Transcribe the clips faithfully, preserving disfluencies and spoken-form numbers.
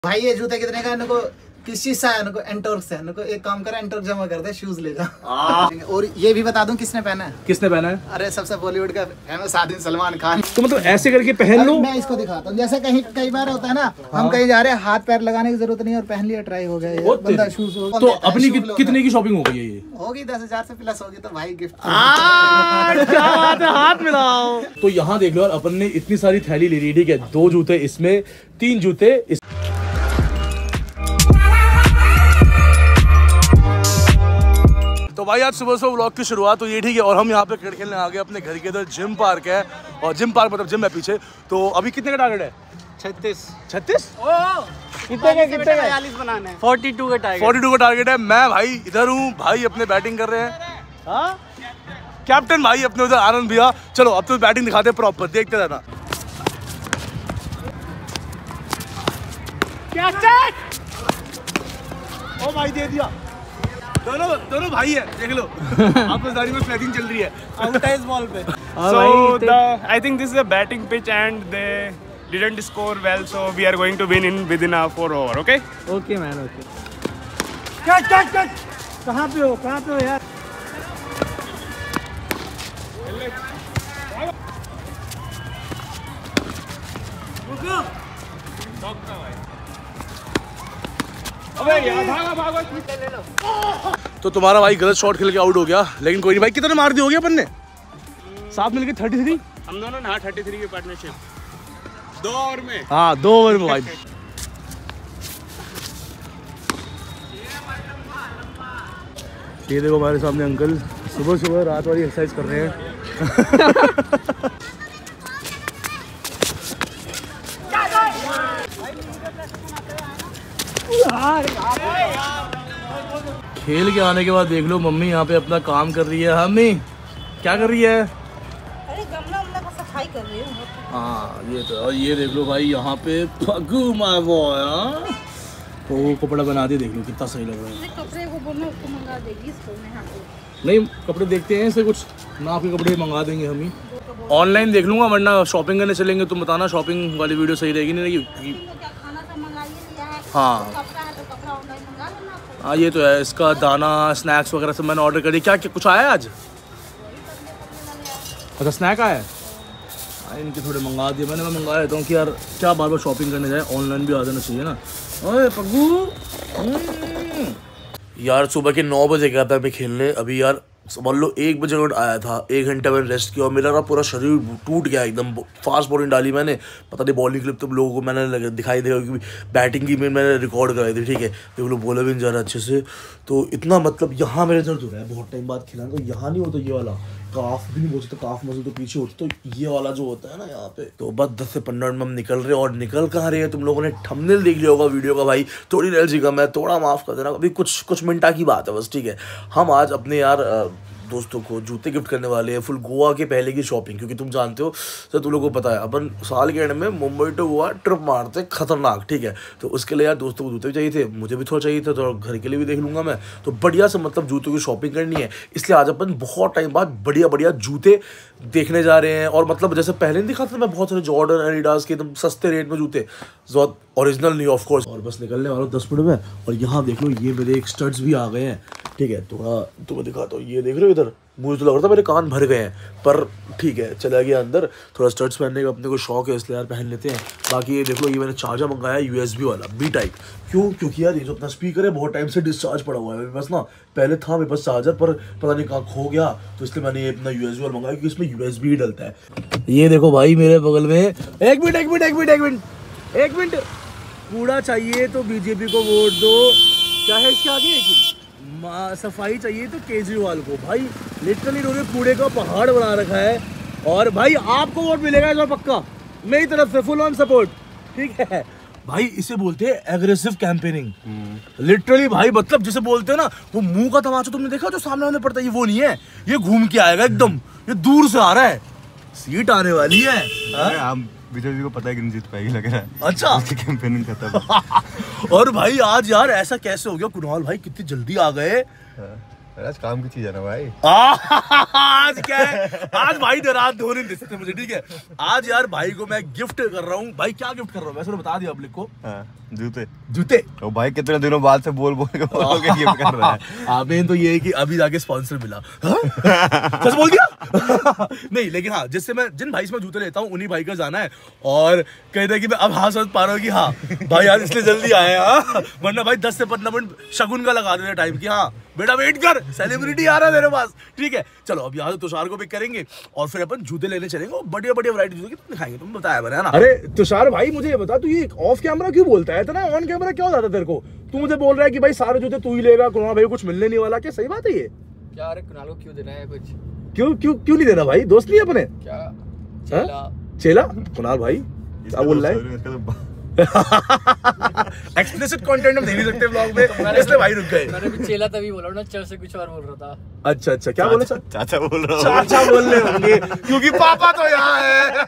भाई ये जूते कितने का? इनको किस चीज से है? इनको एंटोर्क से। इनको एक काम करा, एंटोर्क जमा कर दे, शूज ले जा। और ये भी बता दूं किसने पहना है? किसने पहना है? अरे सबसे बॉलीवुड का फेमस आदमी सलमान खान। तो मतलब ऐसे करके पहन लो। मैं इसको दिखाता हूँ। जैसे कहीं कई बार होता है ना, हम कहीं जा रहे हैं, हाथ पैर लगाने की जरूरत नहीं और पहन लिया, ट्राई हो गया ये बंदा शूज। तो अपनी कितने की शॉपिंग हो गई है ये? होगी दस हजार से प्लस होगी। तो भाई गिफ्ट क्या बात है, हाथ मिलाओ। तो यहाँ देख लो यार, अपन ने इतनी सारी थैली ले ली, ठीक है। दो जूते इसमें, तीन जूते इस... तो भाई आज सुबह सुबह व्लॉग की शुरुआत हुई है, ठीक है। और हम यहाँ पे क्रिकेट खेलने आ गए अपने घर के इधर। जिम पार्क है और जिम पार्क मतलब जिम है पीछे। तो अभी कितने का टारगेट है? छत्तीस। छत्तीस? कितने का? कितने का? बयालीस बनाना है। बयालीस का टारगेट। बयालीस का टारगेट है। मैं भाई इधर हूँ, भाई अपने बैटिंग कर रहे हैं। हाँ कैप्टन भाई अपने उधर आनंद भैया। चलो अब तो बैटिंग दिखाते हैं प्रॉपर, देखते रहना। ओ भाई दे दिया। दोनों दोनों भाई है, देख लो। आपस दारी में स्लैगिंग चल रही है। आउट है इस बॉल पे। So the I think this is a batting pitch and they didn't score well, so we are going to win in within a four over. Okay? Okay man, okay. Cut cut cut. कहाँ पे हो? कहाँ पे हो यार? अबे यार भागा भागा ले लो। तो तुम्हारा भाई गलत शॉट खेल के आउट हो गया, लेकिन कोई नहीं भाई। कितने मार दिए हो गया अपन ने साथ मिलके? थर्टी थ्री हम दोनों ना थर्टी थ्री की पार्टनरशिप। दो ओवर में। हाँ दो ओवर में भाई। ये देखो हमारे सामने अंकल सुबह सुबह रात वाली एक्सरसाइज कर रहे हैं। खेल के आने के बाद देख लो मम्मी यहाँ पे अपना काम कर रही है। मम्मी क्या कर रही है? अरे गमला उमला का सफाई कर रही हूँ। हाँ ये तो। और ये देख लो भाई यहाँ पे फगू माय बॉय। तो वो कपड़ा बना दे, देख लो कितना सही लग रहा है। कपड़े को बोलना उसको मंगा देगी इसको। मैं यहाँ पे नहीं कपड़े देखते हैं ऐसे कुछ ना, आपके कपड़े मंगा देंगे हम ही। ऑनलाइन देख लूँगा, वरना शॉपिंग करने चलेंगे। तुम बताना शॉपिंग वाली वीडियो सही रहेगी नहीं रहेगी? हाँ हाँ ये तो है। इसका दाना स्नैक्स वगैरह सब मैंने ऑर्डर कर दिया। क्या, क्या कुछ आया है आज? अच्छा स्नैक आया है। हाँ इनके थोड़े मंगा दिए मैंने। मैं मंगा देता हूँ कि यार क्या बार बार शॉपिंग करने जाए, ऑनलाइन भी आ जाना चाहिए ना। ओए पग्गू यार सुबह के नौ बजे गया था मैं खेलने। अभी यार समझ लो एक बजे रोड आया था। एक घंटा मैंने रेस्ट किया और मेरा ना पूरा शरीर टूट गया एकदम। फास्ट बॉलिंग डाली मैंने, पता नहीं बॉलिंग क्लिप तुम लोगों को मैंने दिखाई देगा क्योंकि बैटिंग की में मैंने रिकॉर्ड कराई थी, ठीक है। तो लोग बोले भी नहीं जा रहा अच्छे से। तो इतना मतलब यहाँ मेरे दर्द हो रहा है बहुत टाइम बाद खेला। तो यहाँ नहीं होता ये वाला काफ भी नहीं बोल सकते, काफ मसल तो पीछे होती। तो ये वाला जो होता है ना यहाँ पे। तो बस दस से पंद्रह मिनट में हम निकल रहे हैं। और निकल कहाँ रहे हैं? तुम लोगों ने थंबनेल देख लिया होगा वीडियो का भाई। थोड़ी एलर्जी का मैं थोड़ा माफ़ कर देना, अभी कुछ कुछ मिनटा की बात है बस, ठीक है। हम आज अपने यार दोस्तों को जूते गिफ्ट करने वाले हैं। फुल गोवा के पहले की शॉपिंग, क्योंकि तुम जानते हो सर, तुम लोगों को पता है अपन साल के एंड में मुंबई टू गोवा ट्रिप मारते खतरनाक, ठीक है। तो उसके लिए यार दोस्तों को जूते भी चाहिए थे, मुझे भी थोड़ा चाहिए था, तो घर के लिए भी देख लूँगा मैं। तो बढ़िया से मतलब जूतों की शॉपिंग करनी है, इसलिए आज अपन बहुत टाइम बाद बढ़िया बढ़िया जूते देखने जा रहे हैं। और मतलब जैसे पहले नहीं दिखाता था मैं बहुत सारे जॉर्डन एडिडास के एकदम सस्ते रेट में जूते, जो ओरिजिनल नहीं ऑफ कोर्स। और बस निकलने वाला दस मिनट में। और यहाँ देख लो ये मेरे एक स्टड्स भी आ गए हैं, ठीक है। थोड़ा तुम्हें दिखाता हूँ, ये देख रहे हो इधर। मुझे तो लग रहा था मेरे कान भर गए हैं, पर ठीक है चला गया अंदर। थोड़ा स्टड्स पहनने का अपने को शौक है, इसलिए यार पहन लेते हैं। बाकी ये देख लो ये मैंने चार्जर मंगाया है यूएसबी वाला बी टाइप। क्यों? क्योंकि यार ये जो अपना स्पीकर है बहुत टाइम से डिस्चार्ज पड़ा हुआ है मेरे पास ना। पहले था मेरे पास चार्जर, पर पता नहीं कहाँ खो गया, तो इसलिए मैंने ये अपना यूएसबी वाला मंगाया क्योंकि इसमें यूएसबी ही डलता है। ये देखो भाई मेरे बगल में। एक मिनट एक मिनट एक मिनट एक मिनट एक मिनट कूड़ा चाहिए तो बीजेपी को वोट दो। क्या है इसके आगे? एक मिनट। सफाई चाहिए तो केजरीवाल को। भाई लिटरली इन्होंने कूड़े का पहाड़ बना रखा है। और भाई आपको वोट मिलेगा इस बार पक्का, मेरी तरफ से फुल ऑन सपोर्ट, ठीक है भाई। इसे बोलते हैं एग्रेसिव कैंपेनिंग। लिटरली भाई मतलब जिसे बोलते हैं ना, वो मुंह का तमाचा तुमने देखा जो सामने वाले पड़ता है, ये वो नहीं है। ये घूम के आएगा एकदम, ये दूर से आ रहा है। सीट आने वाली है। बीजेपी को पता है कि नहीं जीत पाएगी लग रहा है। अच्छा कैंपेनिंग खत्म। और भाई आज यार ऐसा कैसे हो गया कुणाल भाई, कितनी जल्दी आ गए। आज काम की चीज है ना भाई। आज क्या है, आज भाई नाराज धोने दे सकते मुझे, ठीक है। आज यार भाई को मैं गिफ्ट कर रहा हूँ। भाई क्या गिफ्ट कर रहा हूँ वैसे तो बता दिया पब्लिक को। हाँ, जूते जूते। तो भाई कितने दिनों बाद से बोल बोल के बोल के गिफ्ट कर रहा है। हाँ मेन तो ये है कि अभी जाके स्पॉन्सर मिला। सच बोल दिया। नहीं लेकिन हाँ, जिससे मैं जिन भाई से मैं जूते लेता हूँ उन्हीं भाई का जाना है। और कहते हैं कि मैं अब हाँ समझ पा रहा हूँ कि हाँ भाई यार इसलिए जल्दी आए, हाँ वरना भाई दस से पंद्रह मिनट शगुन का लगा देते टाइम की। हाँ बेटा वेट कर, सेलिब्रिटी आ रहा है मेरे पास, ठीक है। चलो अब यहाँ से तुषार को पिक करेंगे और फिर अपन जूते लेने चलेंगे और बढ़िया बढ़िया वैरायटी जूते तुम दिखाएंगे, तुम बताया मैंने, है ना। अरे तुषार भाई मुझे ये बता, तू ये ऑफ कैमरा क्यों बोलता है इतना, ऑन कैमरा क्या हो जाता है तेरे को? तू मुझे बोल रहा है कि भाई सारे जूते तू ही लेगा, कुणाल भाई को कुछ मिलने नहीं वाला, क्या सही बात है ये? क्या अरे कुणाल को क्यों देना है कुछ? क्यों क्यों क्यों नहीं देना भाई, दोस्त नहीं अपने? क्या चेला चेला कुणाल भाई क्या बोल रहा है? एक्सप्लिसिट कंटेंट हम दे नहीं सकते व्लॉग में, इसलिए भाई रुक गए। मैंने भी चेला तभी बोला ना, चल से कुछ और बोल रहा था। अच्छा अच्छा क्या बोले? चाचा बोल रहा हूँ। चाचा बोल रहे होंगे क्योंकि पापा तो यहाँ है।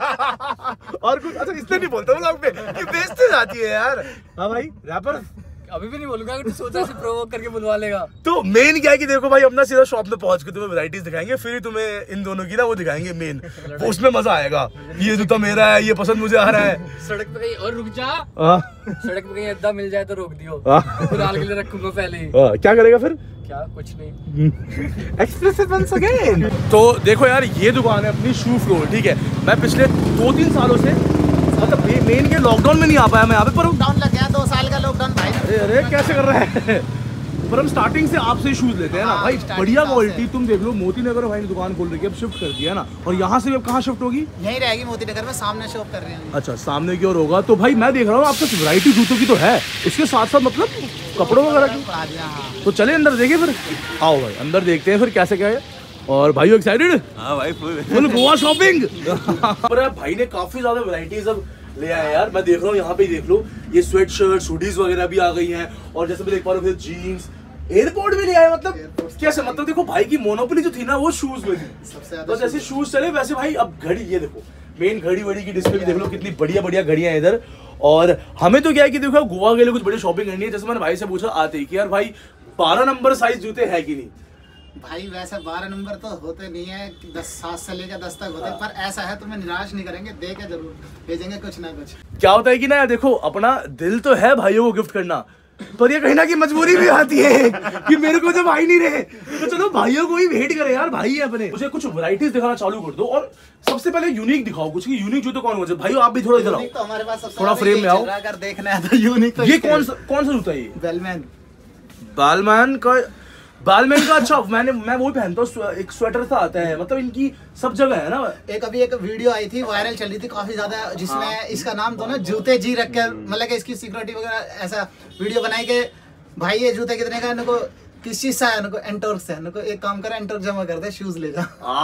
और कुछ अच्छा इसलिए नहीं बोलता व्लॉग में कि बेइज्जती जाती है यार। हाँ भाई रैपर अभी भी नहीं बोलूंगा, अगर तू सोचा ऐसे प्रोवोक करके बुलवा लेगा। तो मेन क्या है कि देखो भाई अपना सीधा शॉप में पहुंच के तुम्हें वैरायटीज दिखाएंगे, फिर ही तुम्हें इन दोनों की ना वो दिखाएंगे मेन, उसमें मजा आएगा। ये जूता मेरा है, ये पसंद मुझे आ रहा है। सड़क पे कहीं और रुक जा, हाँ सड़क पे कहीं अद्दा मिल जाए तो रोक दियो, हाँ। कुणाल के लिए रखूंगा पहले ही। हाँ, क्या करेगा फिर? क्या कुछ नहीं। Expressive once again. तो देखो यार ये दुकान है अपनी शू फ्लोर, ठीक है। मैं पिछले दो तीन सालों से मतलब मेन के लॉकडाउन में नहीं आ पाया मैं यहाँ पे, पर लॉकडाउन लग गया, दो साल का लॉकडाउन भाई। अरे अरे कैसे कर रहा है? पर हम स्टार्टिंग से आपसे शूज लेते हैं ना भाई, बढ़िया क्वालिटी। तुम देख लो मोती नगर भाई ने दुकान खोल रखी है, अब शिफ्ट कर दिया ना, और यहाँ से अब कहाँ शिफ्ट होगी? यहीं रहेगी मोती नगर में, सामने शॉप कर रहे हैं। अच्छा सामने की ओर होगा। तो भाई मैं देख रहा हूँ आपके वैरायटी जूतों की तो है, इसके साथ साथ मतलब कपड़ों वगैरह की। तो चले अंदर देखे फिर, आओ भाई अंदर देखते हैं फिर कैसे क्या है। और भाई एक्साइटेड? हाँ भाई फुल फुल गोवा शॉपिंग। पर भाई ने काफी ज्यादा वैरायटीज अब ले आए यार। मैं देख रहा हूँ यहाँ पे देख लो, ये स्वेट शर्ट हुडीज वगैरह भी आ गई हैं, और जैसे मैं देख पा रहा हूँ जीन्स, एयरपोर्ट भी ले आए। मतलब कैसे, मतलब देखो भाई की मोनोपोली जो थी ना वो शूज में थी, तो जैसे शूज चले वैसे भाई अब घड़ी, ये देखो मेन घड़ी वड़ी की डिस्प्ले भी देख लो, कितनी बढ़िया बढ़िया घड़ियां हैं इधर। और हमें तो क्या है कि देखो गोवा के लिए कुछ बड़ी शॉपिंग करनी है। जैसे मैंने भाई से पूछा आते ही कि यार भाई बारह नंबर साइज जूते है कि नहीं? भाई वैसे बारह नंबर तो होते नहीं है, दस सात से लेकर दस तक होते हैं, पर ऐसा है तुम्हें निराश नहीं करेंगे, दे के जरूर भेजेंगे कुछ ना कुछ। क्या होता है कि ना यार देखो अपना दिल तो है भाइयों को गिफ्ट करना, पर ये कहीं ना कहीं मजबूरी भी आती है कि मेरे को जब भाई नहीं रहे तो चलो भाइयों को ही भेंट करे यार, भाई है अपने। मुझे कुछ वैरायटीज दिखाना चालू कर दो, और सबसे पहले यूनिक दिखाओ कुछ, कि यूनिक जूते कौन कौन से। भाई आप भी थोड़ा इधर आओ, तो हमारे पास सबसे थोड़ा फ्रेम में आओ। अगर देखना है तो यूनिक तो ये कौन सा कौन सा जूता है? ये बेलमैन। बालमैन का, बालमैन का अच्छा मैंने मैं वो पहनता हूँ, एक स्वेटर सा आता है, मतलब इनकी सब जगह है ना। एक अभी एक वीडियो आई थी वायरल चल रही थी काफी ज्यादा, जिसमें हाँ। इसका नाम तो ना जूते जी रख कर, मतलब कि इसकी सिक्योरिटी वगैरह ऐसा वीडियो बनाई के भाई ये जूते कितने का, इनको किस चीज से है, इनको एंटोर्क से, इनको एक काम कर एंटोर्क जमा कर दे, शूज ले जा।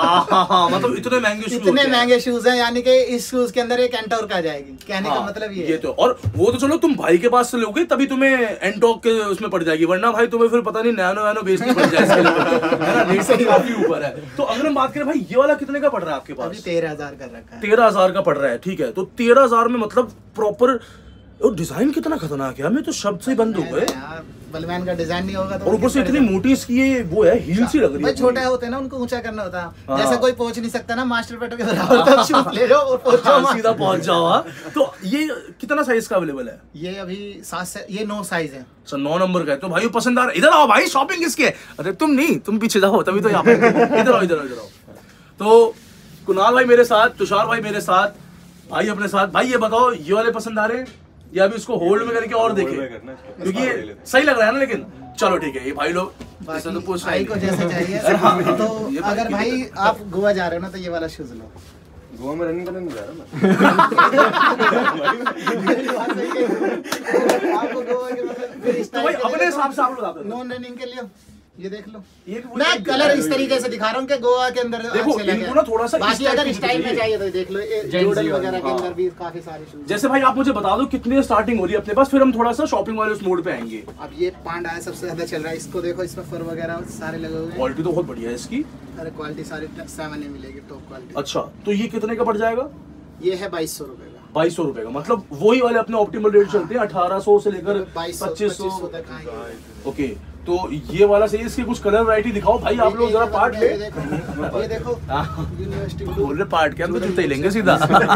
मतलब इतने महंगे शूज, इतने महंगे शूज हैं, यानी कि इस शूज के अंदर एक एंटोर्क आ जाएगी, कहने का मतलब ये ये तो। और वो तो चलो तुम भाई के पास से लोगे तभी तुम्हें एंटोर्क के उसमें पड़ जाएगी, वरना भाई तुम्हें फिर पता नहीं नैनो नैनो बेचनी पड़ जाए, रेट से काफी ऊपर है। तो अगर हम बात करें भाई ये वाला कितने का पड़ रहा है आपके पास? अभी तेरह हजार का रखा है। तेरह हजार का पड़ रहा है, ठीक है। तो तेरह हजार में मतलब प्रॉपर, और डिजाइन कितना खतरनाक है, हमें तो शब्द से ही बंद हो गए। बलमैन का डिजाइन नहीं होगा तो, और ऊपर से इतनी मोटी इसकी ये वो है, हील सी लग रही है। छोटे होते हैं ना, उनको ऊंचा करना होता है, जैसे कोई पहुंच नहीं सकता ना मास्टर पेटो के बराबर, तब शूज ले जाओ और पहुंच जाओ, सीधा पहुंच जाओ। तो ये कितना साइज का अवेलेबल है? ये अभी सात से ये नौ साइज है। सर नौ नंबर का है, तो भाई पसंद आ रहा है। इधर आओ भाई, शॉपिंग किसकी है? अरे तुम नहीं, तुम पीछे जाओ तभी तो यहाँ पे। इधर आओ इधर आओ इधर आओ। तो कुणाल भाई मेरे साथ, तुषार भाई मेरे साथ, भाई अपने साथ। भाई ये बताओ ये वाले पसंद आ रहे हैं या अभी इसको होल्ड में करके और देखें, क्योंकि ये सही लग रहा है ना। लेकिन चलो ठीक है, ये भाई लोग तो पूछ भाई को जैसे चाहिए। तो अगर भाई आप गोवा जा रहे हो ना तो ये वाला शूज लो। गोवा में रनिंग करने नहीं जा रहा आपको गोवा के मतलब तो भाई अपने हिसाब से आप लोग आते हैं नॉन रनिंग के लिए ये देख लो। ये मैं कलर इस तरीके से दिखा रहा हूँ कि गोवा के अंदर देखो इनको ना थोड़ा सा बाकी अगर स्टाइल में चाहिए तो देख लो, जॉर्डन वगैरह के अंदर भी काफी सारे शूज। जैसे भाई आप मुझे बता दो कितने स्टार्टिंग हो रही है अपने पास, फिर हम थोड़ा सा शॉपिंग वाले उस मोड पे आएंगे। अब ये पांडा है सबसे ज्यादा चल रहा है, इसको देखो, इसमें फर वगैरह सारे लगे हुए हैं। क्वालिटी तो बहुत बढ़िया है इसकी। अरे क्वालिटी सारी सेवन ए मिलेगी, टॉप क्वालिटी। अच्छा तो ये कितने का पड़ जाएगा? ये है बाईस सौ रुपए का। बाईस सौ रुपए का, मतलब वही वाले अपने ऑप्टिमल रेट चलते हैं, अठारह सौ से लेकर पच्चीस सौ तक। ओके। तो ये वाला सही है, इसके कुछ कलर वैरायटी दिखाओ भाई आप लोग जरा पार्ट ले। ये देखो, ये देखो यूनिवर्सिटी बोल रहे पार्ट के हम तो जूते ही लेंगे सीधा।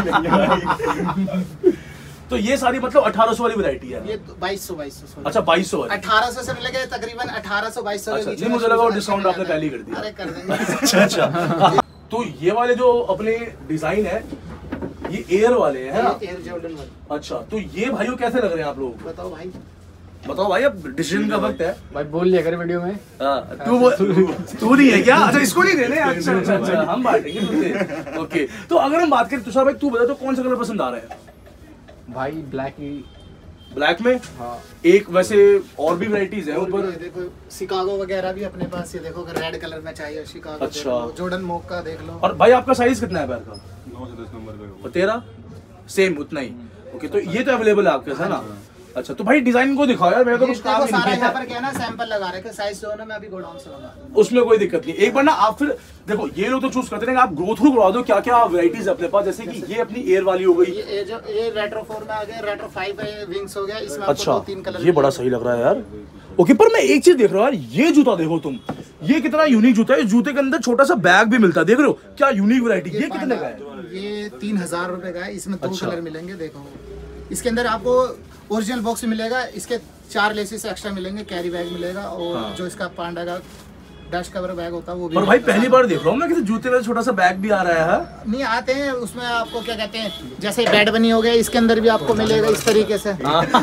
तो ये सारी मतलब अठारह सौ वाली वैरायटी है। ये बाईस सौ बाईस सौ अच्छा बाईस सौ अठारह सौ से मिलेगा तकरीबन अठारह सौ बाईस सौ। अच्छा, मुझे लगा डिस्काउंट आपने पहले ही कर दिया। अरे कर देंगे। अच्छा अच्छा। तो ये वाले जो अपने डिजाइन है ये एयर वाले हैं ना? एयर जॉर्डन वाले। अच्छा तो ये भाइयों कैसे लग रहे हैं आप लोग? बताओ भाई। बताओ भाई, अब डिसीजन का वक्त है। भाई बोल लिया कर वीडियो में। हाँ, तू वो तू नहीं है क्या? अच्छा इसको नहीं देने। अच्छा अच्छा अच्छा हम बांटेंगे तुझे। ओके तो अगर हम बात करें तुषार भाई, तू बता तो कौन सा कलर पसंद आ रहा है? भाई ब्लैक ही। ब्लैक में? हाँ। एक वैसे और भी वैरायटीज है ऊपर। देखो शिकागो वगैरह भी अपने पास। ये देखो अगर रेड कलर में चाहिए शिकागो। अच्छा। जॉर्डन मोक का देख लो। और भाई आपका साइज कितना है पैर का? नौ से दस नंबर का। और तेरा? सेम उतना ही। ओके तो ये तो अवेलेबल है आपके साथ ना? अच्छा तो भाई डिजाइन को दिखाओ यार, मेरे तो कुछ काम ही सारा नहीं यहाँ है। पर क्या ना सैंपल लगा रखे साइज जो है मैं अभी गोडाउन से मंगा दूंगा। उसमें कोई दिक्कत नहीं। एक बार ना आप फिर देखो ये लोग तो चूज करते हैं, आप गो थ्रू करवा दो क्या क्या वैरायटीज है अपने पास। जैसे कि ये अपनी एयर वाली हो गई। ये ये जो ये रेट्रो फोर में आ गया, रेट्रो फाइव है, विंग्स हो गया। इसमें आपको अच्छा दो तीन कलर ये बड़ा सही लग रहा है यार। ओके पर मैं एक चीज देख रहा हूँ यार, ये जूता देखो तुम, ये कितना यूनिक जूता है। इस जूते के अंदर छोटा सा बैग भी मिलता है, देख रहे हो क्या यूनिक वैरायटी। ये कितने का है? ये तीन हजार रुपए का है। इसमें दो अच्छा। कलर मिलेंगे। देखो इसके अंदर आपको ओरिजिनल बॉक्स मिलेगा, इसके चार लेसेस एक्स्ट्रा मिलेंगे, कैरी बैग मिलेगा और हाँ। जो इसका पांडा का डैश कवर बैग होता है वो भी। और भाई पहली बार देख रहा हूँ मैं किसी जूते में छोटा सा बैग भी आ रहा है। नहीं आते हैं उसमें आपको क्या कहते हैं, जैसे बैड बनी हो गया इसके अंदर भी आपको मिलेगा इस तरीके से।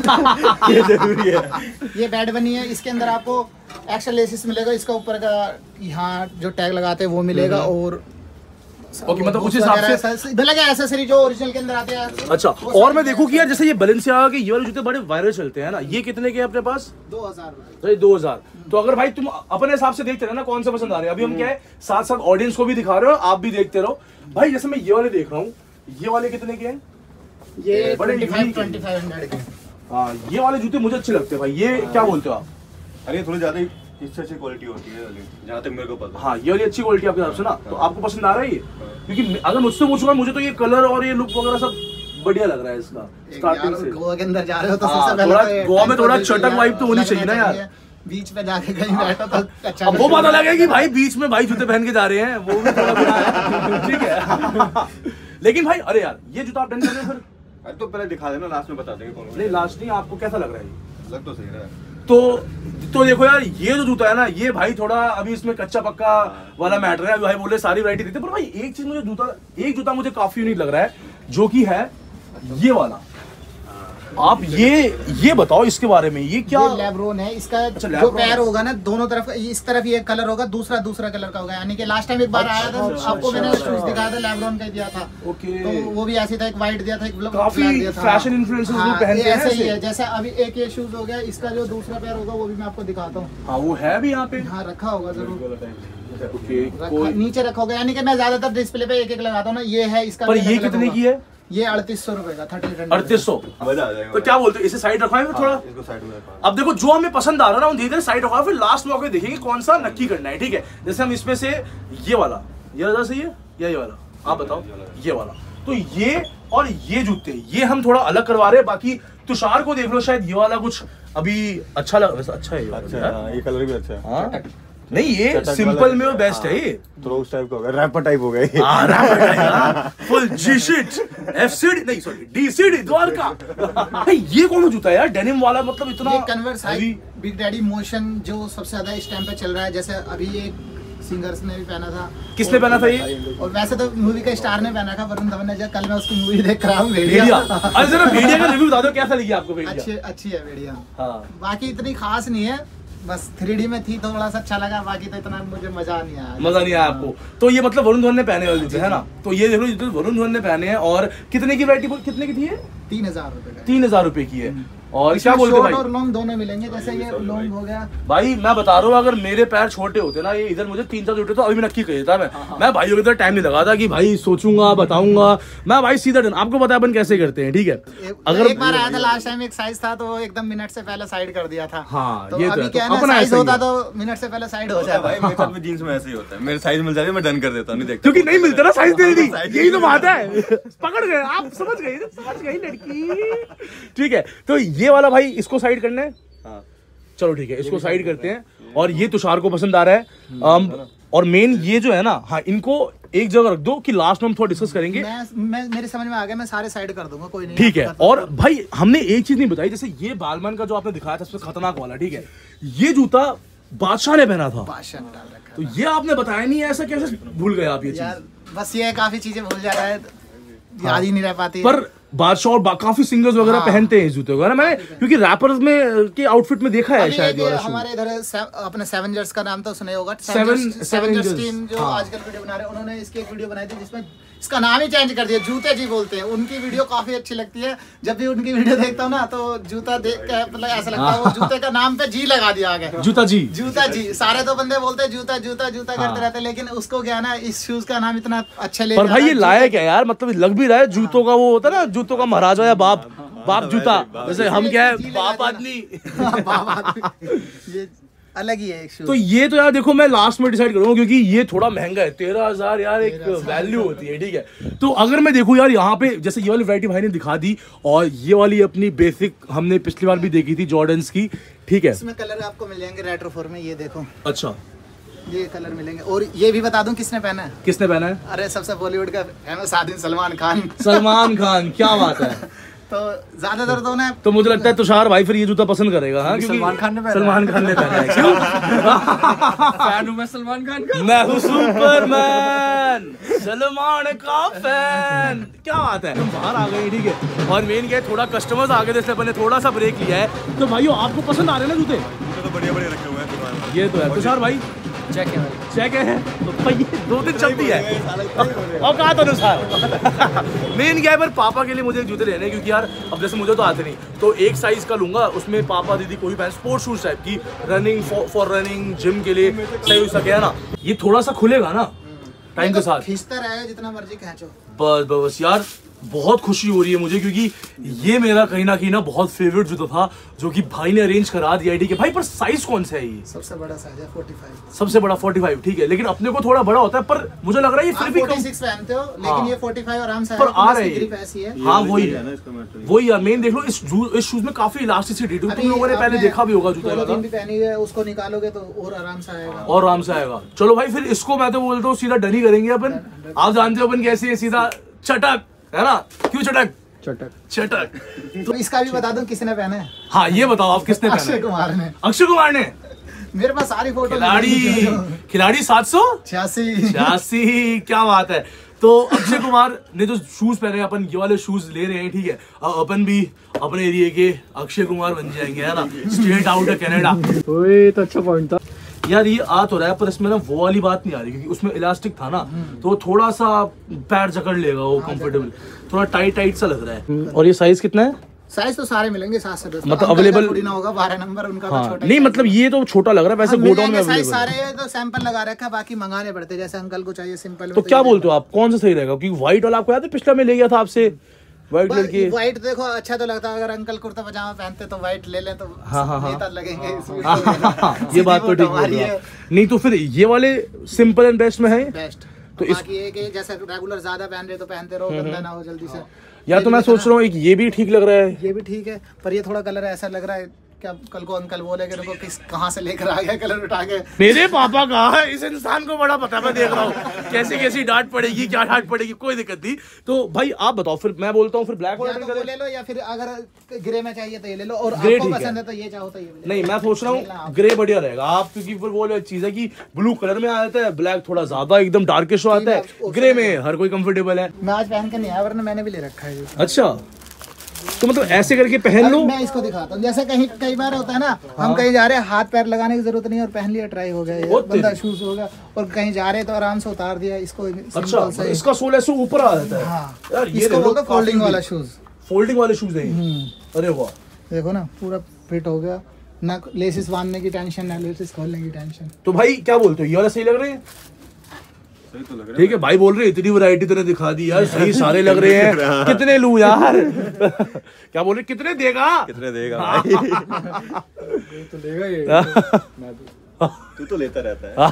ये जरूरी है। ये बैड बनी है, इसके अंदर आपको एक्स्ट्रा लेसेस मिलेगा। इसका ऊपर का यहाँ जो टैग लगाते हैं वो मिलेगा और ओके मतलब उस हिसाब से मिलेगा एक्सेसरी जो ओरिजिनल के अंदर आते हैं। अच्छा और मैं देखूँ कि यार जैसे ये बैलेंसियागा के ये वाले जूते बड़े वायरल चलते हैं ना, ये कितने के हैं अपने पास? दो हजार रुपए। तो ये दो हजार। तो अगर भाई तुम अपने हिसाब से देखते रहो ना कौन सा पसंद आ रहा है। अभी हम क्या है साथ साथ ऑडियंस को भी दिखा रहे हो, आप भी देखते रहो भाई। जैसे मैं ये वाले देख रहा हूँ, ये वाले कितने के हैं? ये बड़े ट्वेंटी unique फाइव हैं। ट्वेंटी फाइव हंड्रेड के। हाँ ये वाले जूते मुझे अच्छे लगते हैं भाई। ये क्या बोलते हो आप? अरे थोड़ी ज्यादा इससे अच्छी क्वालिटी होती है जहाँ तक मेरे को पता है। हाँ ये वाली अच्छी क्वालिटी आपके हिसाब से ना, तो आपको पसंद आ रहा है ये? क्योंकि अगर मुझसे पूछूंगा मुझे तो ये कलर और ये लुक वगैरह सब बढ़िया लग रहा है इसका स्टार्टिंग से। गोवा के अंदर जा रहे हो तो हाँ, सबसे थोड़ा पहले गोवा में थोड़ा चटक वाइब तो होनी चाहिए ना यार। बीच पे जाके कहीं बैठो तो अच्छा। अब वो बात अलग है कि भाई बीच में भाई जूते पहन के जा रहे हैं, वो भी थोड़ा बुरा है। ठीक है। लेकिन भाई अरे यार ये जूता आप डन कर रहे हैं फिर? अरे तो पहले दिखा देना, लास्ट में बता देंगे कौन। नहीं लास्ट नहीं, आपको कैसा लग रहा है ये? लग तो सही रहा है। तो तो देखो यार ये जो जूता है ना, ये भाई थोड़ा अभी इसमें कच्चा पक्का वाला मैटर है। भाई बोले सारी वैरायटी देते, पर भाई एक चीज मुझे जूता एक जूता मुझे काफी यूनिक लग रहा है, जो कि है ये वाला। आप ये ये बताओ इसके बारे में, ये क्या? ये लेब्रोन है इसका। अच्छा, जो लेब्रोन पैर है। होगा ना दोनों तरफ, इस तरफ ये कलर होगा, दूसरा दूसरा कलर का होगा। यानी कि लास्ट टाइम एक बार आया था अच्छा, आपको अच्छा, मैंने अच्छा। शूज दिखाया था, लेब्रोन का दिया था। ओके। तो वो भी ऐसे था, एक वाइट दिया था, एक ब्लैक काफी दिया था। फैशन इन्फ्लुएंसर्स हाँ, लोग पहनते ये हैं ऐसे ही ऐसे। है। जैसे अभी एक ये शूज हो गया, इसका जो दूसरा पैर होगा वो भी मैं आपको दिखाता हूँ। हाँ वो है भी यहाँ पे। हाँ रखा होगा जरूर। ओके रखा कोई नीचे रखा होगा। यानी कि मैं ज्यादातर डिस्प्ले पे एक एक लगाता हूँ ना। ये है इसका। पर भी ये अलग अलग कितने होगा। की है? ये अड़तीस सौ रुपए का थर्टी अड़तीस सौ। मजा आ जाएगा। तो क्या बोलते हो, इसे साइड रखवाएं फिर थोड़ा? इसको साइड में रखा। अब देखो जो हमें पसंद आ रहा है ना हम धीरे धीरे साइड रखवा, फिर लास्ट में आके देखेंगे कौन सा नक्की करना है। ठीक है जैसे हम इसमें से ये वाला, ये वाला सही है या ये वाला, आप बताओ? ये वाला। तो ये और ये जूते ये हम थोड़ा अलग करवा रहे हैं। बाकी तुषार को देख लो, शायद ये वाला कुछ अभी अच्छा लग वैसे अच्छा है ये वाला अच्छा यार। हाँ, ये कलर भी अच्छा है। हाँ नहीं ये चटक सिंपल वाला- में वो बेस्ट है ये। थोड़ा उस टाइप का हो गया, रैपर टाइप हो गया ये। हाँ, रैपर टाइप, हाँ। फुल जी शिट एफ सीडी नहीं सॉरी डी सीडी द्वारका। भाई ये कौन सा जूता है यार, डेनिम वाला, मतलब इतना ये कन्वर्स है। heavy? बिग डैडी मोशन जो सबसे ज्यादा इस टाइम पे चल रहा है। जैसे अभी एक सिंगर्स ने भी पहना था। किसने पहना था ये? और वैसे तो मूवी का स्टार ने पहना था, वरुण धवन ने। जब कल मैं उसकी मूवी देख रहा हूँ भेड़िया। भेड़िया। अरे जरा भेड़िया का रिव्यू बता दो, कैसा लगी आपको भेड़िया? अच्छी अच्छी है भेड़िया। हाँ बाकी इतनी खास नहीं है, बस थ्री डी में थी तो थोड़ा सा अच्छा लगा। बाकी तो इतना मुझे मजा नहीं आया। मजा नहीं आया आपको? तो ये मतलब वरुण धवन ने पहने वाले जूते है ना? तो ये देख लो जूते वरुण धवन ने पहने हैं। और कितने की वैरायटी, कितने की थी ये? तीन हजार रुपए का। तीन हजार रुपए की है। और क्या इसमें बोलते शॉर्ट भाई? और लॉन्ग दोनों मिलेंगे। जैसे ये लॉन्ग हो गया। भाई मैं बता रहा हूँ अगर मेरे पैर छोटे होते ना, ये इधर मुझे तीन चार जूते तो अभी मैं नक्की कही था। मैं मैं भाइयों की तरह टाइम नहीं लगा था कि भाई सोचूंगा बताऊंगा। मैं भाई सीधा डन आपको पता है अपन कैसे करते हैं। ठीक है एक, अगर एक बार आया था लास्ट टाइम, एक साइज था तो वो एकदम मिनट से पहले साइड कर दिया था। हाँ, तो ये तो अभी है, तो क्या है ना, अपना साइज ऐसा ही होता है। तो मिनट से पहले साइड हो होता है जाता भाई, मेरे साथ भी जीन्स में ऐसे ही होता है। मेरे साइज मिल जाती है मैं डन कर देता हूँ, नहीं देखता। क्योंकि नहीं मिलता ना साइज दे दी, साइज यही तो बात है। पकड़ गए आप, समझ गए समझ गई लड़की। ठीक है तो ये वाला भाई इसको साइड करना है। हाँ चलो ठीक है, इसको साइड करते हैं। और ये तुषार को पसंद आ रहा है। um, और मेन ये जो है ना, हाँ इनको एक जगह रख दो कि लास्ट में हम थोड़ा डिस्कस करेंगे। मैं, मैं मेरे समझ में आ गया, मैं सारे साइड कर दूंगा, कोई नहीं। ठीक है। और भाई हमने एक चीज नहीं बताई, जैसे ये बालमन का जो आपने दिखाया था सबसे खतरनाक वाला, ठीक है, ये जूता बादशाह ने पहना था, बादशाह ने डाल रखा तो ये आपने बताया नहीं है, ऐसा कैसे भूल गए आप ये यार। चीज? बस ये काफी चीजें भूल जा रहा है, याद ही नहीं रह पाती। पर बादशाह और बा, काफी सिंगर्स वगैरह हाँ। पहनते हैं इस जूते को, है ना? मैंने क्योंकि रैपर्स में के आउटफिट में देखा है अभी शायद एक ये वाला शू। हमारे इधर से, अपने सेवेंजर्स का नाम तो सुने होगा। सेवन- सेवेंजर्स सेवेंजर्स, टीम जो हाँ। आजकल वीडियो बना रहे हैं, उन्होंने इसकी एक वीडियो बनाई थी जिसमें इसका नाम ही चेंज कर दिया, जूते जी बोलते हैं। उनकी वीडियो काफी अच्छी लगती है, जब भी उनकी वीडियो देखता हूँ ना तो जूता देख के मतलब ऐसा लगता है वो जूते का नाम पे जी लगा दिया गया, जूता जी। जूता जी। सारे तो बंदे बोलते हैं जूता जूता जूता हाँ। करते रहते हैं, लेकिन उसको क्या ना, इस शूज का नाम इतना अच्छा ले पर भाई ये लायक है यार, मतलब लग भी रहा है जूतों का वो होता है ना, जूतों का महाराजा या बाप बाप जूता, जैसे हम क्या है बाप आदमी। ये अलग ही है एक शूज। तो ये तो यार देखो मैं लास्ट में डिसाइड करूंगा, क्योंकि ये थोड़ा महंगा है, तेरह हजार यार एक वैल्यू होती है, ठीक है। तो अगर मैं देखूं यार यहाँ पे, जैसे ये वाली वैरायटी भाई ने दिखा दी, और ये वाली अपनी बेसिक हमने पिछली बार भी देखी थी जॉर्डन्स की, ठीक है। इसमें कलर आपको मिल जाएंगे रेट्रो फोर में, ये देखो अच्छा, ये कलर मिलेंगे। और ये भी बता दूं किसने पहना है? किसने पहना है? अरे सबसे बॉलीवुड का फेमस आदमी सलमान खान। सलमान खान, क्या बात है। तो ज्यादातर तो ना, तो मुझे लगता है तुषार भाई फिर ये जूता पसंद करेगा, हाँ, क्योंकि सलमान खान ने पहना है। सलमान खान ने पहना है। क्यों? फैन हूं मैं सलमान खान का। मैं हूँ सुपरमैन, सलमान का फैन। क्या बात है, तुम बाहर आ गए, ठीक है। और मेन क्या है, थोड़ा कस्टमर्स आ गए थे, इसलिए मैंने थोड़ा सा ब्रेक लिया है। तो भाइयों आपको पसंद आ रहे हैं ना जूते? तो बढ़िया बढ़िया रखे हुए हैं। ये तो है तुषार भाई, चेक है भाई। चेक है तो भाई ये दो दिन चलती है और कहा तो अनुसार। मेन क्या है, पर पापा के लिए मुझे जूते लेने हैं, क्योंकि यार अब जैसे मुझे तो आते नहीं, तो एक साइज का लूंगा, उसमें पापा दीदी कोई पहन, स्पोर्ट्स शूज टाइप की, रनिंग फॉर रनिंग, जिम के लिए सही हो सके, है ना। ये थोड़ा सा खुलेगा ना टाइम के साथ, खींचता रहेगा जितना मर्जी खींचो। बस बस यार बहुत खुशी हो रही है मुझे, क्योंकि ये मेरा कहीं ना कहीं ना बहुत फेवरेट जूता था, जो कि भाई ने अरेंज करा दिया, ठीक है भाई। पर साइज कौन सा है ये? सबसे बड़ा साइज है पैंतालीस। सबसे बड़ा पैंतालीस, ठीक है, लेकिन अपने को थोड़ा बड़ा होता है, पर मुझे लग रहा है ये फिर आप भी कम। छियालीस पहनते हो, लेकिन हाँ। ये पैंतालीस आराम से पर आ रहे ग्रिप हैं। ऐसी है। हाँ वही है, वही यार मेन देख लो, इस जू- इस शूज में काफी इलास्टिसिटी, तुम लोगों ने पहले देखा भी होगा जूता भी पहनी है, उसको निकालोगे तो और आराम से आएगा, और आराम से आएगा। चलो भाई फिर इसको मैं तो बोलता हूँ सीधा डन ही करेंगे अपन। आप जानते हो अपन कैसे है, सीधा चटक, है ना? क्यों चटक? चटक चटक। तो इसका भी बता दूं किसने पहना है? हाँ ये बताओ आप किसने पहना अक्षय है? कुमार ने। अक्षय कुमार ने। मेरे पास सारी फोटो खिलाड़ी खिलाड़ी सात सौ छियासी। छियासी, क्या बात है। तो अक्षय कुमार ने जो शूज पहने हैं, अपन ये वाले शूज ले रहे हैं, ठीक है। अब अपन भी अपने एरिया के अक्षय कुमार बन जाएंगे, है ना, स्ट्रेट आउट ऑफ कनाडा। ओए तो अच्छा पॉइंट था यार। ये आ तो रहा है, पर इसमें ना वो वाली बात नहीं आ रही, क्योंकि उसमें इलास्टिक था ना, तो वो थोड़ा सा पैर जकड़ लेगा, वो कंफर्टेबल, थोड़ा टाइट टाइट सा लग रहा है। और ये साइज कितना है? साइज तो सारे मिलेंगे सात से दस, मतलब available- थोड़ी ना होगा, बारह नंबर उनका तो हाँ, छोटा नहीं मतलब ये तो छोटा लग रहा है, वैसे मिल गोडाउन में जाएंगे साइज अवेलेबल। सारे, तो सैंपल लगा रखा है, बाकी मंगाने पड़ते हैं, जैसे अंकल को चाहिए सिंपल में। तो क्या बोलते हो आप, कौन सा सही रहेगा? क्योंकि व्हाइट वाला आपको याद है पिछला में ले गया था आपसे, व्हाइट कलर की। व्हाइट देखो अच्छा तो लगता है, अगर अंकल कुर्ता पजामा पहनते तो व्हाइट ले लें तो हाँ, हाँ, हाँ। नेता लगेंगे इसमें। हाँ, हाँ, हाँ, ये बात तो सीधी ठीक फोटो हमारी बोल रहे है। हो आप। नहीं तो फिर ये वाले सिंपल एंड बेस्ट में है। बेस्ट। तो तो इस- बाकी ये कि जैसे रेगुलर ज्यादा पहन रहे तो पहनते रहो, गंदा ना हो जल्दी से। या तो मैं सोच रहा हूँ एक ये भी ठीक लग रहा है। ये भी ठीक है, पर ये थोड़ा कलर ऐसा लग रहा है क्या कल को अंकल बोले कि देखो किस कहाँ से लेकर आ गया कलर उठा के। मेरे पापा का है, इस इंसान को बड़ा पता है, मैं देख रहा हूँ कैसी कैसी डांट पड़ेगी, क्या डांट पड़ेगी, कोई दिक्कत नहीं। तो भाई आप बताओ, फिर मैं बोलता हूँ फिर ब्लैक या वाला तो वो ले लो, या फिर अगर ग्रे में चाहिए तो ये ले लो, और ग्रे आपको ठीक पसंद है। है तो ये चाहो तो ये ले लो। नहीं मैं सोच रहा हूँ ग्रे बढ़िया रहेगा आप, क्योंकि फिर वो चीज है कि ब्लू कलर में आ जाता है, ब्लैक थोड़ा ज्यादा एकदम डार्किश आता है, ग्रे में हर कोई कंफर्टेबल है। मैं आज पहन के नहीं आया, वरना मैंने भी ले रखा है ये। अच्छा तो मतलब ऐसे करके पहन लो। मैं इसको दिखाता हूँ, जैसे कहीं कई बार होता है ना, हम कहीं जा रहे हैं हाथ पैर लगाने की जरूरत नहीं है और पहन लिया, ट्राई हो गया ये बहुत बंदा तेज। शूज होगा, और कहीं जा रहे तो आराम से उतार दिया इसको। अच्छा सिंपल सा ही। इसका सोल ऐसे ऊपर आ जाता है। हाँ, यार ये इसको देखो, बोलते फोल्डिंग काफी वाला big- शूज। फोल्डिंग वाले शूज है ये। अरे वाह, देखो ना पूरा फिट हो गया, ना लेसिस बांधने की टेंशन, ना लेसिस खोलने की टेंशन। तो भाई क्या बोलते हो, ये वाला सही लग रहे हैं? सही तो लग रहा ठीक है भाई बोल रहे हैं, इतनी वैरायटी तूने दिखा दी यार, सही सारे लग रहे हैं। कितने लूं यार? क्या बोल रहे, कितने देगा? है। कितने देगा भाई? तो लेगा ये तू तो लेता रहता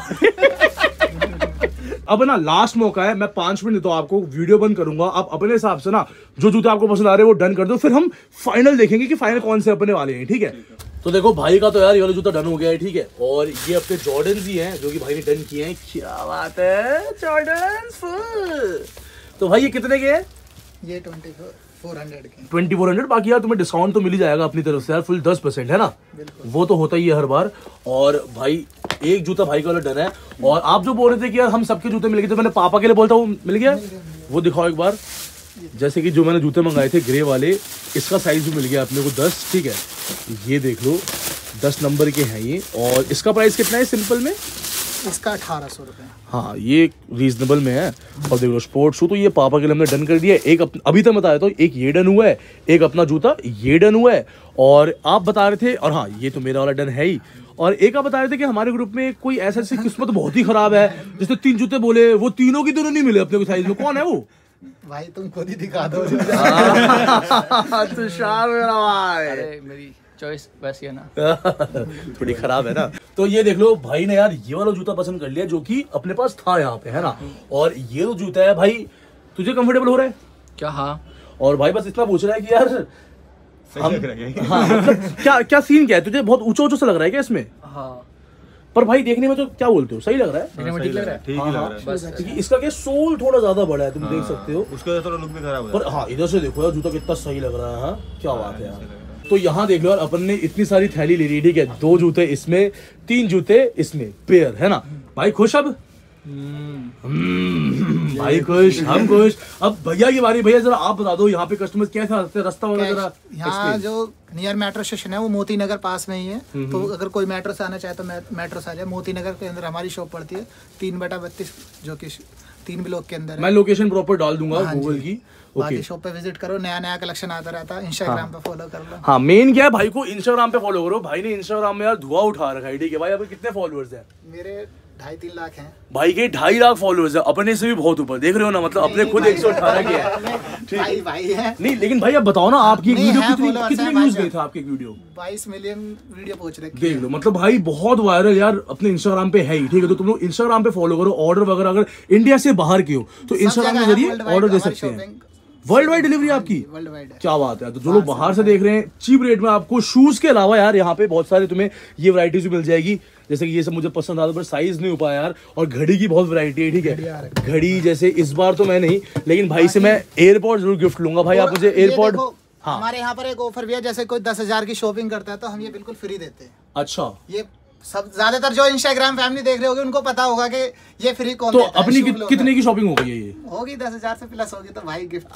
है। अब ना लास्ट मौका है, मैं पांच मिनट देता हूं आपको, वीडियो बंद करूंगा, आप अपने हिसाब से ना जो जूते आपको पसंद आ रहे हैं वो डन कर दो, फिर हम फाइनल देखेंगे कि फाइनल कौन से अपने वाले हैं, ठीक है? तो देखो भाई का तो यार ये वाला जूता डन हो गया है, ठीक है। और ये अपने जॉर्डन्स ही हैं जो कि भाई ने डन किए हैं। क्या बात है, जॉर्डन्स। तो भाई ये कितने के हैं? ये ट्वेंटी फोर हंड्रेड के ट्वेंटी फोर हंड्रेड। बाकी यार तुम्हें डिस्काउंट तो मिल ही जाएगा अपनी तरफ से यार, फुल दस परसेंट है ना, वो तो होता ही है हर बार। और भाई एक जूता भाई का वाला डन है। और आप जो बोल रहे थे कि यार हम सबके जूते मिल गए, तो मैंने पापा के लिए बोलता हूँ, मिल गया? वो दिखाओ एक बार। जैसे कि जो मैंने जूते मंगाए थे ग्रे वाले, इसका साइज भी मिल गया अपने को दस, ठीक है। ये देख लो दस नंबर के हैं ये। और इसका प्राइस कितना है सिंपल में? इसका अठारह सौ रुपये। हाँ ये रीजनेबल में है। और देख लो स्पोर्ट्स शू तो ये पापा के लिए हमने डन कर दिया है। एक अप, अभी तक बताया तो एक ये डन हुआ है, एक अपना जूता ये डन हुआ है। और आप बता रहे थे, और हाँ ये तो मेरा वाला डन है ही। और एक आप बता रहे थे कि हमारे ग्रुप में कोई ऐसा ऐसी किस्मत बहुत ही खराब है जिसने तीन जूते बोले, वो तीनों की दोनों नहीं मिले अपने को साइज में। कौन है वो? भाई तुम खुद ही दिखा दो। तुषार मेरा भाई। अरे मेरी चॉइस वैसी है ना। थोड़ी खराब है ना। तो ये देख लो भाई ने यार ये वाला जूता पसंद कर लिया जो कि अपने पास था यहाँ पे, है ना। और ये जो जूता है भाई, तुझे कंफर्टेबल हो रहा है क्या? हाँ। और भाई बस इतना पूछ रहा है कि यार सही लग रहा है। हाँ, मतलब क्या क्या सीन क्या है? तुझे बहुत ऊंचा ऊंचा सा लग रहा है क्या इसमें? हाँ। पर भाई देखने में तो क्या बोलते हो, सही लग रहा है? देखने में ठीक लग रहा है। ठीक ही लग रहा है। बस क्योंकि इसका क्या सोल थोड़ा ज्यादा बड़ा है, तुम देख सकते हो। उसका थोड़ा लुक भी खराब है। पर हाँ इधर से देखो यार जूता कितना सही लग रहा है। हाँ क्या बात है यार। तो यहाँ देख लो यार, अपन ने इतनी सारी थैली ले ली, ठीक है। दो जूते इसमें, तीन जूते इसमें, पेयर, है ना भाई। खुश अब? हम्म, भाई खुश, हम खुश। अब भैया की बारी। भैया जरा आप बता दो यहाँ पे कस्टमर कैसे आते हैं, रास्ता वगैरह जरा यहाँ जो नियर मेट्रो स्टेशन है वो मोती नगर पास में ही है। तो अगर कोई मेट्रो से आना चाहे तो मेट्रो से आ जाए। मोती नगर के अंदर हमारी शॉप पड़ती है, तीन बटा बत्तीस, जो कि तीन ब्लॉक के अंदर है। मैं लोकेशन प्रॉपर डाल दूंगा गूगल की। बाकी शॉप पे विजिट करो, नया नया कलेक्शन आता रहता है। इंस्टाग्राम पे फॉलो कर लो। हाँ मेन क्या है, भाई को इंस्टाग्राम पे फॉलो करो। भाई ने इंस्टाग्राम में यार धुआं उठा रखा है, ठीक है। भाई अभी कितने फॉलोअर्स हैं? मेरे ढाई तीन लाख हैं। भाई के ढाई लाख फॉलोअर्स है, अपने से भी बहुत ऊपर, देख रहे हो ना। मतलब अपने खुद एक सौ अठारह के है। भाई भाई है। नहीं लेकिन भाई अब बताओ ना, आपकी नहीं, वीडियो है कितनी followers कितने हैं व्यूज भाई गए थे आपके वीडियो? बाईस मिलियन वीडियो पहुंच रहे। देख लो, मतलब भाई बहुत वायरल यार अपने इंस्टाग्राम पे है ही, ठीक है। तो तुम लोग इंस्टाग्राम पे फॉलो करो। ऑर्डर वगैरह अगर इंडिया से बाहर के हो तो इंस्टाग्राम के जरिए ऑर्डर दे सकते हैं। वर्ल्ड वाइड डिलीवरी आपकी? World wide. क्या बात है। तो जो लोग बाहर से देख रहे हैं, चीप रेट में आपको शूज के अलावा यार यहाँ पे बहुत सारे तुम्हें ये वैरायटीज भी मिल जाएगी। जैसे कि ये सब मुझे पसंद आता, पर साइज नहीं हो पाया यार। और घड़ी की बहुत वैरायटी है, ठीक है। घड़ी जैसे इस बार तो मैं नहीं, लेकिन भाई से मैं एयरपॉड जरूर गिफ्ट लूंगा। भाई आप मुझे एयरपॉड, हाँ हमारे यहाँ पर एक ऑफर भी है। जैसे कोई दस हजार की शॉपिंग करता है तो हम ये बिल्कुल फ्री देते हैं। अच्छा। ये सब ज्यादातर जो इंस्टाग्राम फैमिली देख रहे होगे उनको पता होगा कि ये फ्री कौन तो देता है। अपनी शूज कि, लोग कितने की शॉपिंग हो गई है ये? होगी दस हजार से प्लस होगी तो भाई गिफ्ट।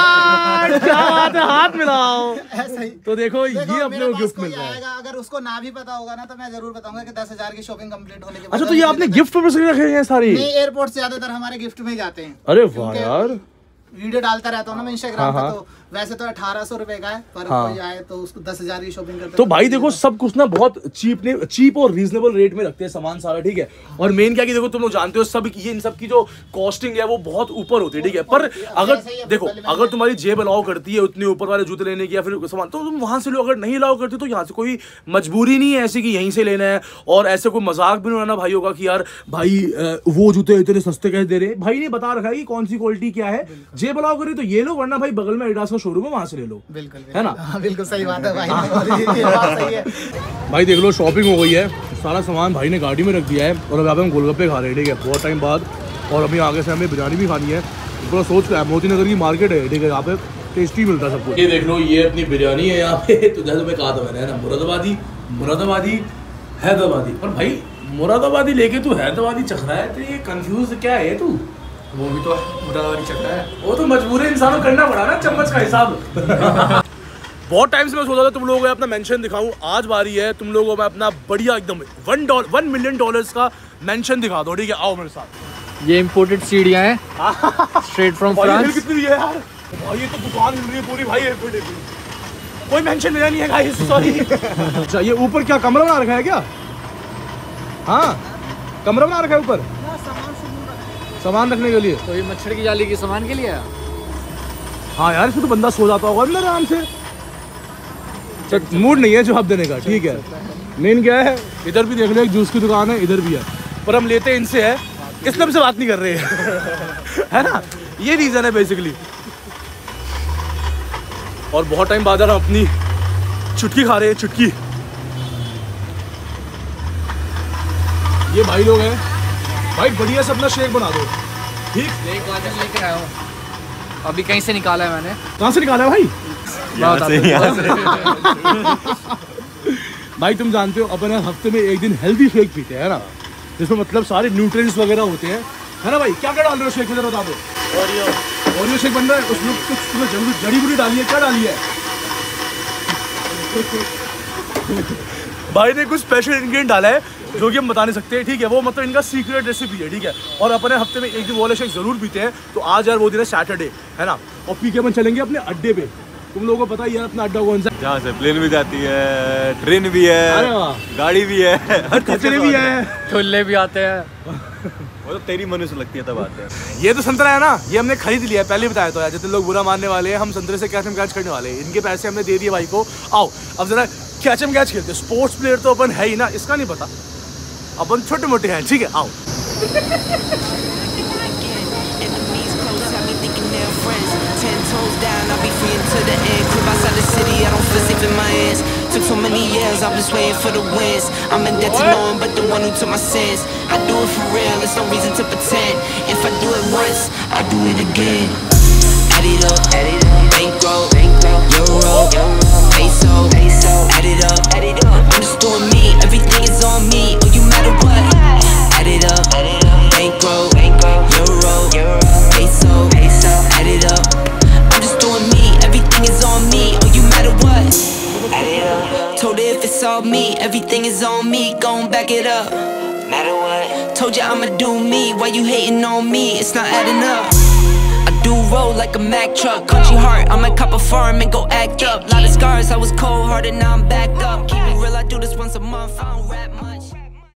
क्या बात है, हाथ मिलाओ। ऐसा ही। तो देखो, देखो, ये अपने मेरे को पास गिफ्ट कोई मिल रहा है। आएगा, अगर उसको ना भी पता होगा ना तो मैं जरूर बताऊंगा कि दस हजार की शॉपिंग कंप्लीट होने के बाद। अच्छा तो ये आपने गिफ्ट पर रखे हैं सारी? नहीं, एयरपोर्ट से ज्यादातर हमारे गिफ्ट में जाते हैं। अरे वाह यार। वीडियो डालता रहता हूँ ना मैं इंस्टाग्राम हाँ, पे, तो वैसे तो अठारह सौ रुपए का है, पर हाँ। कोई आए तो उसको दस हजार की शॉपिंग करते तो भाई देखो सब कुछ ना बहुत चीप ने चीप और रीजनेबल रेट में रखते हैं सामान सारा, ठीक है। और मेन क्या कि देखो तुम लोग जानते हो सब ये इन सब की जो कॉस्टिंग है वो बहुत ऊपर होती है, ठीक है। पर अगर देखो अगर तुम्हारी जेब अलाउ करती है उतने ऊपर वाले जूते लेने की या फिर सामान, तो तुम वहां से लो। अगर नहीं अलाउ करती तो यहाँ से कोई मजबूरी नहीं है ऐसी कि यहीं से लेना है। और ऐसे कोई मजाक भी नहीं उड़ाना भाइयों का कि यार भाई वो जूते इतने सस्ते कैसे दे रहे हैं। भाई ने बता रखा है कि कौन सी क्वालिटी क्या है। जेब अलाउ करी तो ये लो, वरना भाई बगल में एडिडास का शोरूम है वहां से ले लो। बिल्कुल है ना? हाँ, बिल्कुल सही बात है भाई। ये बात सही है। भाई देख लो शॉपिंग हो गई है, सारा सामान भाई ने गाड़ी में रख दिया है। और अब यहाँ पे हम गोलगप्पे खा रहे हैं, ठीक है, बहुत टाइम बाद। और अभी आगे से हमें बिरयानी भी खानी है। पूरा सोच के मोती नगर की मार्केट है, ठीक है, यहाँ पे टेस्टी मिलता है सब कुछ। ये देख लो, ये अपनी बिरयानी है यहाँ पे। तो जैसे मैं कहा था मैंने ना, मुरादाबादी मुरादाबादी हैदराबादी। पर भाई मुरादाबादी लेके तू हैदराबादी चख रहा है, तो ये कंफ्यूज क्या है तू? वो भी तो मुरादाबादी चख रहा है। वो तो मजबूर इंसान को करना पड़ा ना, चम्मच का हिसाब। बहुत टाइम से मैं सोचा था तुम लोगों को अपना मेंशन दिखाऊं। आज बारी है तुम लोगों को मैं अपना बढ़िया एकदम one dollar one million dollars का मेंशन दिखा दो, ठीक है। आओ मेरे साथ। ये इम्पोर्टेड सीढ़ियाँ हैं स्ट्रेट फ्रॉम फ्रांस। कितनी है यार भाई, ये तो दुकान मिल रही है पूरी भाई। कोई मेंशन मिला नहीं है गाइस, सॉरी। अच्छा ये ऊपर क्या कमरा बना रखा है क्या? हाँ कमरा बना रखा है ऊपर सामान रखने के लिए। तो ये मच्छर की जाली के सामान के लिए है। हाँ यार इसमें तो बंदा सो जाता होगा अंदर आराम से। मूड नहीं है जवाब देने का, ठीक है। मेन क्या है, इधर भी देख लो एक जूस की दुकान है, इधर भी है, पर हम लेते हैं इनसे है, इसलिए हमसे बात नहीं कर रहे हैं। है ना, ये रीजन है बेसिकली। और बहुत टाइम बाद हम अपनी चुटकी खा रहे हैं, चुटकी। ये भाई लोग हैं भाई, बढ़िया से अपना शेक बना दो, ठीक? एक गाजर लेकर आया हूँ, अभी कहीं से निकाला है मैंने। कहाँ से निकाला है भाई? यहाँ से, यहाँ से। भाई तुम जानते हो अपन हफ्ते में एक दिन हेल्दी शेक पीते हैं, है ना, जिसमें मतलब सारे न्यूट्रिएंट्स वगैरह होते हैं, है ना भाई? क्या क्या डाल रहे हो शेक में, जरा बता दो। ओरियो ओरियो शेक बन रहा है, उसमें कुछ तुम्हें जरूर जड़ी बूटी डाली है, क्या डाली है? भाई ने कुछ स्पेशल इंग्रेडिएंट डाला है जो कि हम बता नहीं सकते, ठीक है? वो मतलब इनका सीक्रेट रेसिपी है, ठीक है? और अपने हफ्ते में एक दिन वो वाला शेक जरूर पीते हैं। तो आज यार वो दिन है सैटरडे, है ना, और पी के अपन चलेंगे अपने अड्डे पे। तुम लोगों को पता ही है अपना अड्डा कौन सा? जहाँ से प्लेन भी जाती है, ट्रेन भी है, गाड़ी भी है, हर कचरे भी है, ठुल्ले भी आते हैं। वो तो तेरी मनुष्य लगती है तब आते हैं। ये तो संतरा है ना, ये हमने खरीद लिया है, पहले बताया तो यार, जितने लोग बुरा मानने वाले हैं, हम संतरे से कैच एम कैच करने वाले हैं। इनके पैसे हमने दे दिए भाई को। आओ अब जरा कैच एम कैच खेलते हैं। स्पोर्ट्स प्लेयर तो अपन है ही ना, इसका नहीं पता, अपन छोटे मोटे हैं, ठीक है? आओ। Toes down, I'll be free until the end. Crib outside the city, I don't feel safe in my hands. Took so many years, I'm just waiting for the wins. I'm in debt to no one but the one who took my sins. I do it for real, there's no reason to pretend. If I do it once, I do it again. Add it up, bankroll, euro, peso, add it up. I'm just doing me, everything is on me. Oh, you matter what? Add it up, bankroll, euro, peso, add it up. Is on me, oh you matter what? Told her if it's all me, everything is on me, gon' back it up. Matter what? Told you I'ma do me, why you hating on me? It's not adding up. I do roll like a Mack truck, country heart, I might cop a farm and go act up. Lot of scars, I was cold hearted, now I'm backed up. Keep it real, I do this once a month, I don't rap much.